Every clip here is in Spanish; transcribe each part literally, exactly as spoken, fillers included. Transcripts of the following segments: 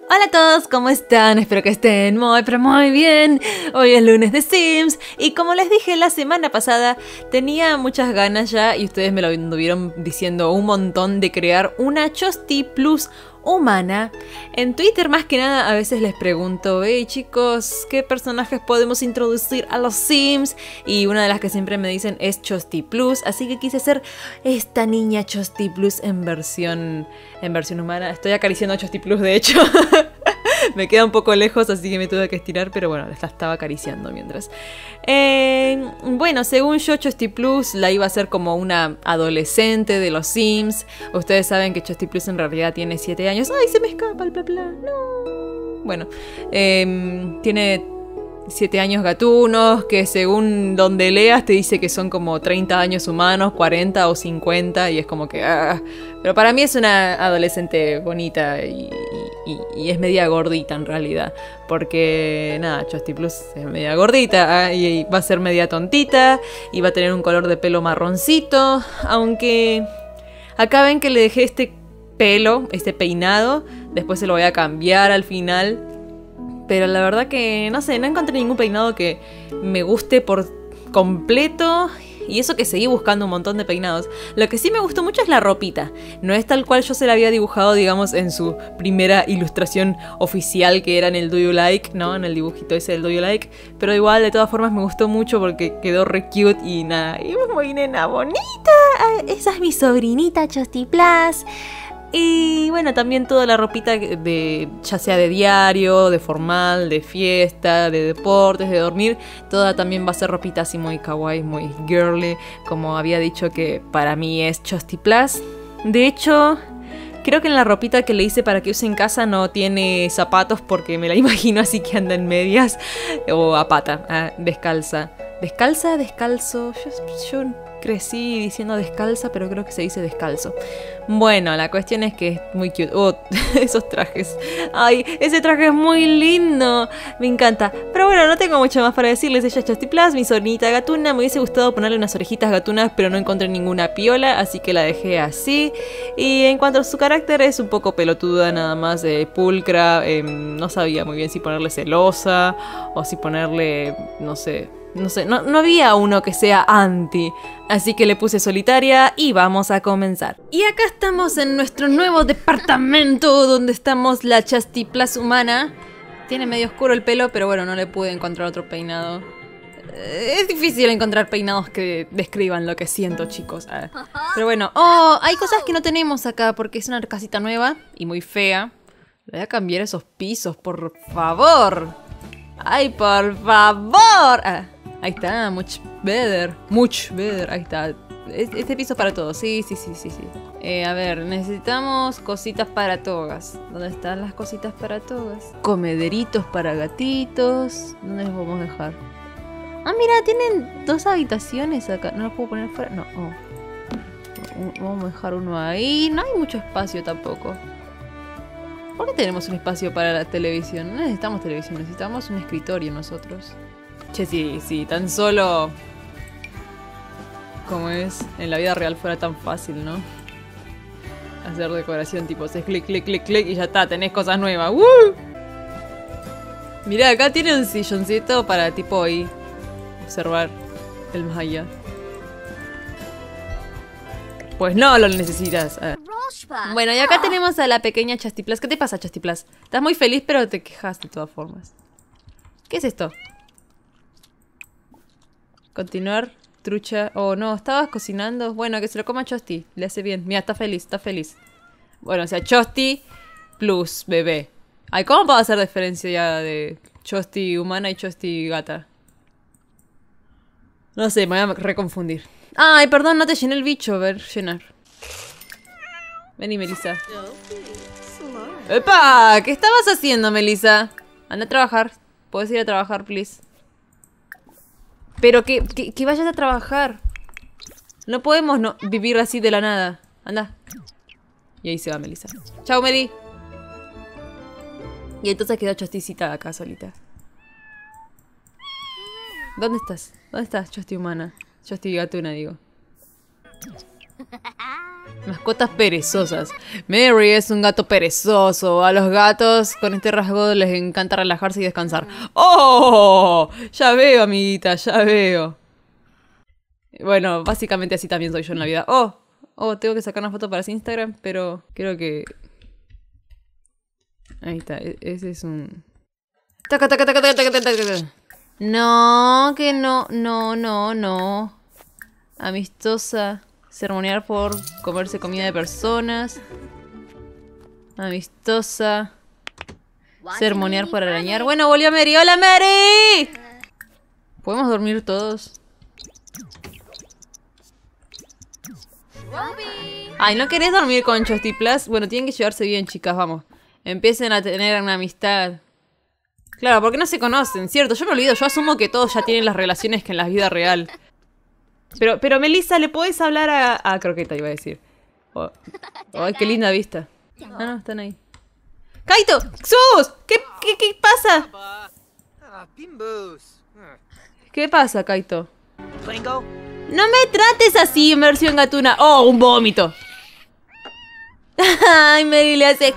Hola a todos, ¿cómo están? Espero que estén muy pero muy bien. Hoy es lunes de Sims y como les dije la semana pasada, tenía muchas ganas ya y ustedes me lo anduvieron diciendo un montón de crear una Chosti Plus humana. En Twitter más que nada a veces les pregunto, hey chicos, ¿qué personajes podemos introducir a los Sims? Y una de las que siempre me dicen es Chosti Plus, así que quise hacer esta niña Chosti Plus en versión, en versión humana. Estoy acariciando a Chosti Plus de hecho. Me queda un poco lejos, así que me tuve que estirar, pero bueno, la estaba acariciando mientras. Eh, bueno, según yo, Chosti Plus la iba a hacer como una adolescente de los Sims. Ustedes saben que Chosti Plus en realidad tiene siete años. ¡Ay, se me escapa el bla bla! ¡No! Bueno, eh, tiene siete años gatunos, que según donde leas te dice que son como treinta años humanos, cuarenta o cincuenta, y es como que... Ah. Pero para mí es una adolescente bonita y, y, y es media gordita en realidad, porque nada, Chosti Plus es media gordita, ah, y va a ser media tontita y va a tener un color de pelo marroncito, aunque acá ven que le dejé este pelo, este peinado, después se lo voy a cambiar al final. Pero la verdad que, no sé, no encontré ningún peinado que me guste por completo. Y eso que seguí buscando un montón de peinados. Lo que sí me gustó mucho es la ropita. No es tal cual yo se la había dibujado, digamos, en su primera ilustración oficial, que era en el Do You Like, ¿no? En el dibujito ese del Do You Like. Pero igual, de todas formas, me gustó mucho porque quedó re cute y nada. Y es muy nena bonita. Esa es mi sobrinita Chosti Plus. Y bueno, también toda la ropita de, ya sea de diario, de formal, de fiesta, de deportes, de dormir, toda también va a ser ropita así muy kawaii, muy girly, como había dicho que para mí es Chosti Plus. De hecho, creo que en la ropita que le hice para que use en casa no tiene zapatos porque me la imagino así que anda en medias o a pata, ah, descalza. ¿Descalza? ¿Descalzo? Yo... yo crecí diciendo descalza, pero creo que se dice descalzo. Bueno, la cuestión es que es muy cute. Oh, esos trajes. Ay, ese traje es muy lindo. Me encanta. Pero bueno, no tengo mucho más para decirles. Ella es Chosti Plus, mi sobrinita gatuna. Me hubiese gustado ponerle unas orejitas gatunas, pero no encontré ninguna piola, así que la dejé así. Y en cuanto a su carácter, es un poco pelotuda, nada más, eh, pulcra. Eh, no sabía muy bien si ponerle celosa o si ponerle, no sé... No sé, no, no había uno que sea anti, así que le puse solitaria y vamos a comenzar. Y acá estamos en nuestro nuevo departamento donde estamos la Chosti Plus humana. Tiene medio oscuro el pelo, pero bueno, no le pude encontrar otro peinado. Es difícil encontrar peinados que describan lo que siento, chicos. Pero bueno, oh, hay cosas que no tenemos acá porque es una casita nueva y muy fea. Le voy a cambiar esos pisos, por favor. ¡Ay, por favor! Ah, ahí está, much better. Much better, ahí está. Este piso para todos, sí, sí, sí, sí, sí. Eh, a ver, necesitamos cositas para togas. ¿Dónde están las cositas para togas? Comederitos para gatitos. ¿Dónde los vamos a dejar? Ah, mira, tienen dos habitaciones acá. ¿No los puedo poner fuera? No, oh. Vamos a dejar uno ahí. No hay mucho espacio tampoco. ¿Por qué tenemos un espacio para la televisión? No necesitamos televisión, necesitamos un escritorio nosotros. Che, sí, sí, tan solo... como es, en la vida real fuera tan fácil, ¿no? Hacer decoración tipo, haces clic, clic, clic, clic y ya está, tenés cosas nuevas. ¡Woo! Mirá, acá tiene un silloncito para tipo ahí observar el más allá. Pues no lo necesitas. Ah. Bueno, y acá tenemos a la pequeña Chosti Plus. ¿Qué te pasa, Chosti Plus? Estás muy feliz, pero te quejas de todas formas. ¿Qué es esto? Continuar, trucha. Oh, no, estabas cocinando. Bueno, que se lo coma Chosti. Le hace bien. Mira, está feliz, está feliz. Bueno, o sea, Chosti Plus, bebé. Ay, ¿cómo puedo hacer diferencia ya de Chosti humana y Chosti gata? No sé, me voy a reconfundir. Ay, perdón, no te llené el bicho. A ver, llenar. Vení, Melissa. ¡Epa! ¿Qué estabas haciendo, Melissa? Anda a trabajar. ¿Puedes ir a trabajar, please? Pero que, que, que vayas a trabajar. No podemos no vivir así de la nada. Anda. Y ahí se va Melissa. Chao, Meli. Y entonces quedó Chosticita acá solita. ¿Dónde estás? ¿Dónde estás, Chosti humana? Chosti gatuna, digo. Mascotas perezosas. Mary es un gato perezoso. A los gatos con este rasgo les encanta relajarse y descansar. ¡Oh! Ya veo, amiguita, ya veo. Bueno, básicamente así también soy yo en la vida. ¡Oh! Oh, tengo que sacar una foto para ese Instagram, pero creo que... Ahí está, e ese es un... ¡Taca, taca, taca, taca, taca, taca, taca! No, que no, no, no, no. Amistosa. Sermonear por comerse comida de personas. Amistosa. Sermonear por arañar. Bueno, volvió Mary. ¡Hola, Mary! ¿Podemos dormir todos? Ay, ¿no querés dormir con Chostiplas? Bueno, tienen que llevarse bien, chicas, vamos. Empiecen a tener una amistad. Claro, porque no se conocen, ¿cierto? Yo me olvido, yo asumo que todos ya tienen las relaciones que en la vida real. Pero, pero Melissa, ¿le podés hablar a, a Croqueta, iba a decir? Oh, oh, qué linda vista. Ah, no, están ahí. ¡Kaito! ¡Sus! ¿Qué, qué, qué pasa? ¿Qué pasa, Kaito? No me trates así en versión gatuna. ¡Oh, un vómito! Ay, Mary le hace...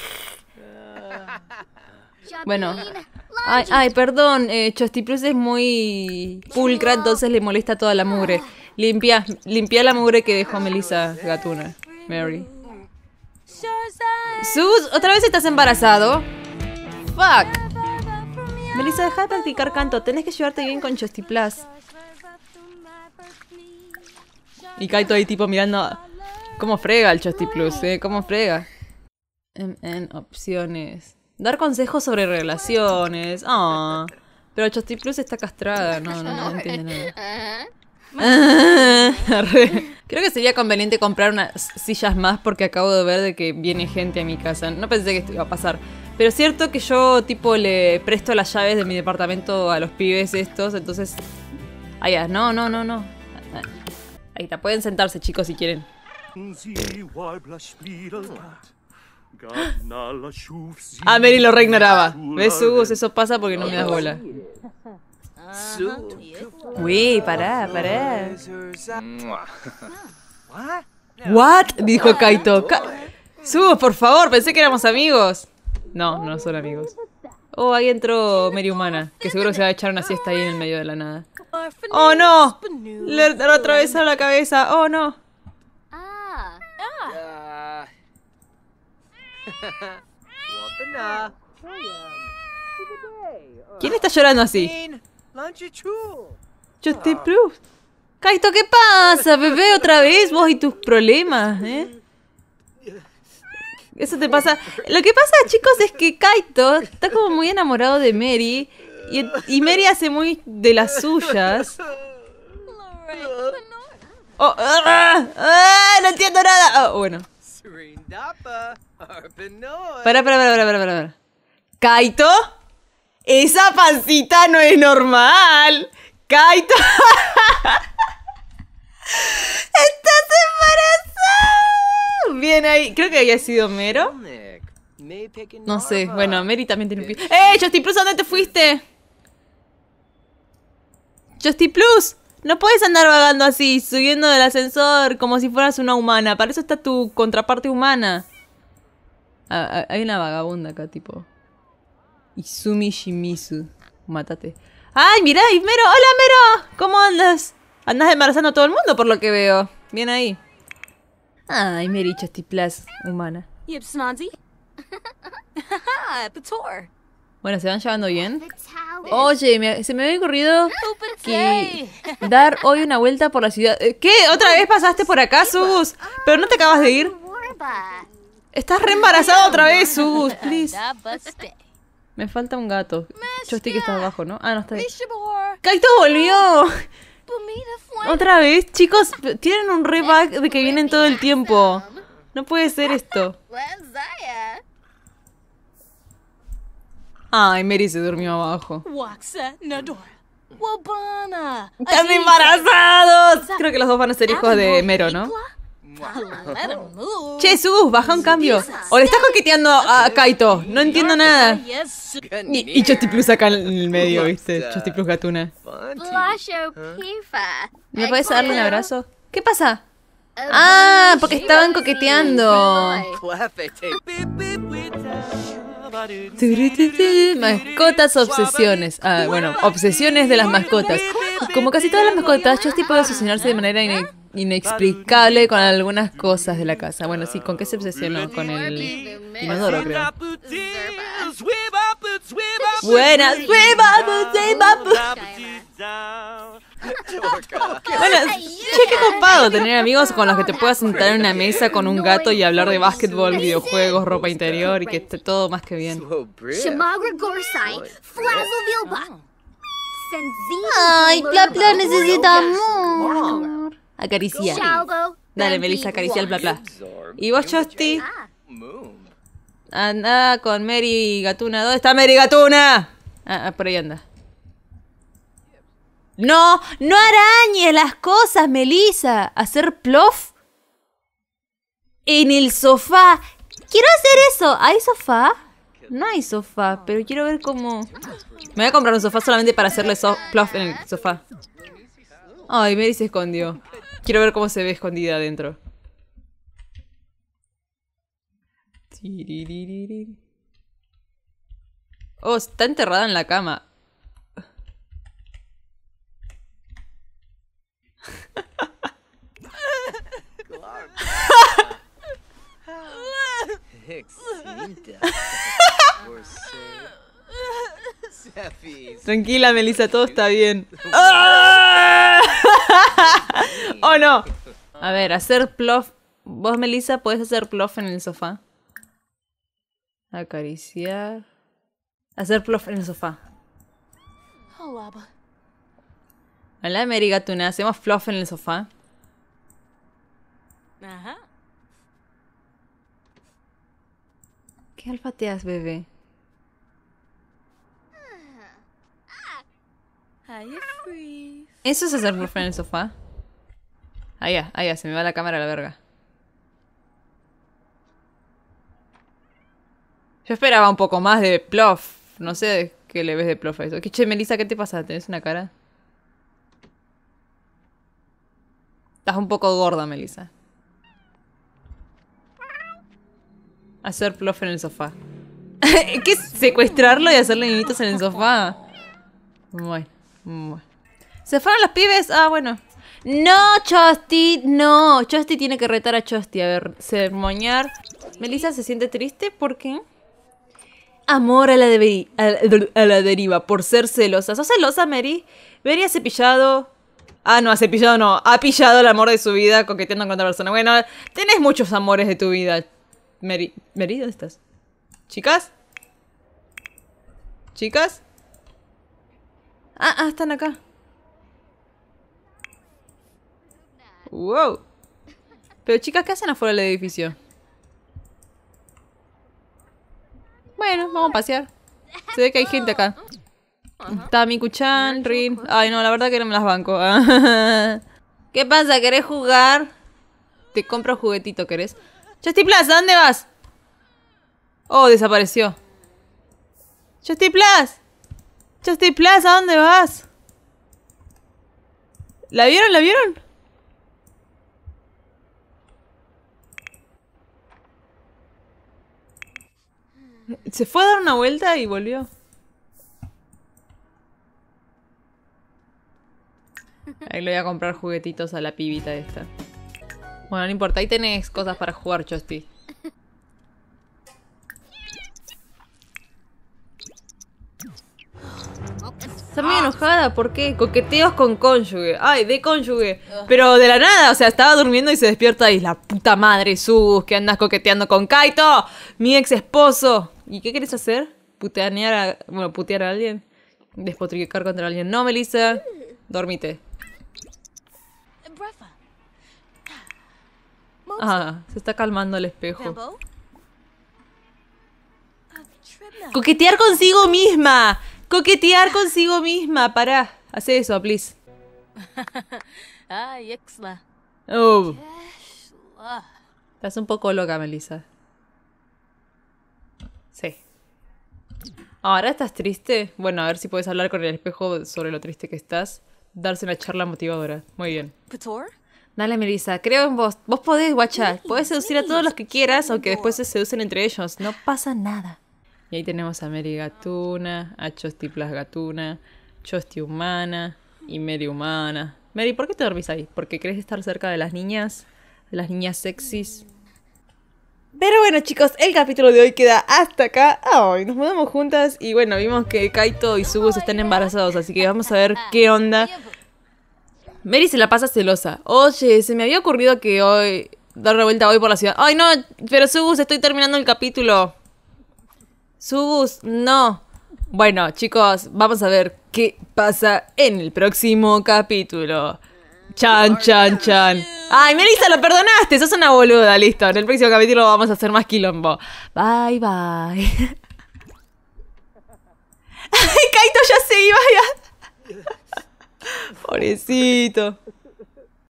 Bueno. Ay, ay, perdón. Eh, Chostiplus es muy pulcra, entonces le molesta toda la mugre. Limpia, limpia la mugre que dejó Melissa gatuna. Mary. Sus, ¿otra vez estás embarazado? Fuck. Melissa, deja de practicar canto. Tenés que llevarte bien con Chostiplus. Y Kaito ahí tipo mirando... ¿Cómo frega el Chostiplus, eh? ¿Cómo frega? En, en opciones... Dar consejos sobre relaciones. Ah, pero Chostiplus está castrada. No, no, no entiende nada. Creo que sería conveniente comprar unas sillas más porque acabo de ver de que viene gente a mi casa. No pensé que esto iba a pasar. Pero es cierto que yo tipo le presto las llaves de mi departamento a los pibes estos. Entonces... Ah, ya. No, no, no, no. Ahí está. Pueden sentarse, chicos, si quieren. Ah, Mary lo reignoraba. ¿Ves, Sus? Eso pasa porque no me das bola. Uy, pará, pará. ¿What? Dijo Kaito. Ka Sus, por favor, pensé que éramos amigos. No, no son amigos. Oh, ahí entró Mary humana, que seguro se va a echar una siesta ahí en el medio de la nada. ¡Oh, no! Le atravesaron la cabeza. ¡Oh, no! ¿Quién está llorando así? Chostiplus. Kaito, ¿qué pasa, bebé? Otra vez vos y tus problemas, ¿eh? Eso te pasa. Lo que pasa, chicos, es que Kaito está como muy enamorado de Mary. Y, y Mary hace muy de las suyas. Oh, ah, ah, no entiendo nada. Oh, bueno. Para, para, para, para, para, para. ¿Kaito? Esa pancita no es normal. Kaito. ¡Estás embarazada! Bien ahí. Creo que había sido Mero. No sé. Bueno, Mary también tiene un pi... ¡Eh, Chostiplus! ¿Dónde te fuiste? Chostiplus, no puedes andar vagando así, subiendo del ascensor como si fueras una humana. Para eso está tu contraparte humana. Ah, hay una vagabunda acá, tipo. Izumi Shimizu. Mátate. ¡Ay, mirá! ¡Y Mero! ¡Hola, Mero! ¿Cómo andas? Andas embarazando a todo el mundo, por lo que veo. Bien ahí. Ay, Mary Chostiplus, humana. Bueno, ¿se van llevando bien? Oye, me, se me había ocurrido que dar hoy una vuelta por la ciudad. ¿Qué? ¿Otra vez pasaste por acá, Sus? ¿Pero no te acabas de ir? Estás re embarazada otra vez, Sus. Please. Me falta un gato. Chosti que está abajo, ¿no? Ah, no está ahí. ¡Kaito volvió! Otra vez, chicos, tienen un re bug de que vienen todo el tiempo. No puede ser esto. Ay, Mary se durmió abajo. ¡Están embarazados! Creo que los dos van a ser hijos de Mero, ¿no? Che, Sus, baja un cambio. O le estás coqueteando a Kaito. No entiendo nada. Y, y Chostiplus acá en el medio, ¿viste? Chostiplus gatuna. ¿Me puedes darle un abrazo? ¿Qué pasa? Ah, porque estaban coqueteando. Mascotas, obsesiones. Ah, bueno, obsesiones de las mascotas. Como casi todas las mascotas, Chusty puede obsesionarse de manera ine inexplicable con algunas cosas de la casa. Bueno, sí, ¿con qué se obsesionó? Con el inodoro, creo. Buenas. Bueno, che, qué copado tener amigos con los que te puedas sentar en una mesa con un gato y hablar de básquetbol, videojuegos, ropa interior y que esté todo más que bien. Ay, Bla Bla necesita amor. Acaricia. Dale, Melissa, acaricia el Bla Bla. ¿Y vos, Chusty? Anda con Mary Gatuna. ¿Dónde está Mary Gatuna? Ah, por ahí anda. No, no arañes las cosas, Melissa. Hacer plof en el sofá. Quiero hacer eso. ¿Hay sofá? No hay sofá, pero quiero ver cómo... Me voy a comprar un sofá solamente para hacerle so plof en el sofá. Ay, Mary se escondió. Quiero ver cómo se ve escondida adentro. Oh, está enterrada en la cama. Tranquila, Melissa, todo está bien. Oh, no. A ver, hacer plof. Vos, Melissa, podés hacer plof en el sofá. Acariciar. Hacer plof en el sofá. Hola, Mary Gatuna. ¿Hacemos plof en el sofá? Ajá. ¿Qué alfateas, bebé? ¿Eso es hacer plof en el sofá? Ah, ya, ah, ya, se me va la cámara a la verga. Yo esperaba un poco más de plof. No sé qué le ves de plof a eso. Che, Melissa, ¿qué te pasa? ¿Tenés una cara? Estás un poco gorda, Melissa. Hacer plof en el sofá. ¿Qué es secuestrarlo y hacerle niñitos en el sofá? Bueno, bueno. ¿Se fueron los pibes? Ah, bueno. No, Chusty, no. Chusty tiene que retar a Chusty. A ver, sermoñar. Melissa se siente triste, ¿por qué? Amor a la, de a, a la deriva, por ser celosa. ¿Sos celosa, Mary? Mary ha cepillado... Ah, no, ha cepillado no. Ha pillado el amor de su vida coqueteando con otra persona. Bueno, tenés muchos amores de tu vida, Mary. Mary, ¿dónde estás? ¿Chicas? ¿Chicas? Ah, ah, están acá. Wow. Pero chicas, ¿qué hacen afuera del edificio? Bueno, vamos a pasear. Se ve que hay gente acá. Está Miku-chan, Rin. Ay, no, la verdad que no me las banco. ¿Qué pasa? ¿Querés jugar? Te compro juguetito, ¿querés? Chusty Plus, ¿a dónde vas? Oh, desapareció. Chusty Plus. Chusty Plus, ¿a dónde vas? ¿La vieron? ¿La vieron? Se fue a dar una vuelta y volvió. Ahí le voy a comprar juguetitos a la pibita esta. Bueno, no importa, ahí tenés cosas para jugar, Chusty. Está muy enojada, ¿por qué? Coqueteos con cónyuge. Ay, de cónyuge. Pero de la nada, o sea, estaba durmiendo y se despierta y la puta madre, Sus, que andas coqueteando con Kaito, mi ex esposo. ¿Y qué querés hacer? Puteanear a... Bueno, putear a alguien. Despotricar contra alguien. No, Melissa. Dormite. Ah, se está calmando el espejo. Coquetear consigo misma. Coquetear consigo misma. Pará. Hace eso, please. Oh. Estás un poco loca, Melissa. Sí. ¿Ahora estás triste? Bueno, a ver si puedes hablar con el espejo sobre lo triste que estás. Darse una charla motivadora. Muy bien. Dale, Melissa, creo en vos. Vos podés, guacha. Podés seducir a todos los que quieras, aunque después se seducen entre ellos. No pasa nada. Y ahí tenemos a Mary Gatuna, a Chosti Plus Gatuna, Chosti Humana y Mary Humana. Mary, ¿por qué te dormís ahí? ¿Porque querés estar cerca de las niñas? ¿De las niñas sexys? Pero bueno, chicos, el capítulo de hoy queda hasta acá. Ay, nos mudamos juntas y bueno, vimos que Kaito y Sugus están embarazados, así que vamos a ver qué onda. Mary se la pasa celosa. Oye, se me había ocurrido que hoy... dar una vuelta hoy por la ciudad. Ay, no, pero Sugus, estoy terminando el capítulo. Sugus, no. Bueno, chicos, vamos a ver qué pasa en el próximo capítulo. Chan, chan, chan. Ay, Melissa, lo perdonaste, sos una boluda, listo. En el próximo capítulo vamos a hacer más quilombo. Bye, bye. Ay, Kaito ya se iba ya. Pobrecito.